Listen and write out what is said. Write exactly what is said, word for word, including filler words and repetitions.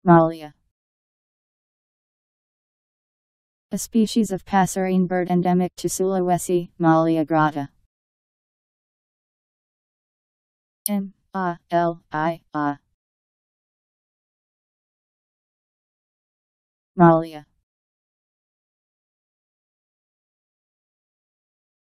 Malia. A species of passerine bird endemic to Sulawesi, Malia grata. M A L I A. Malia.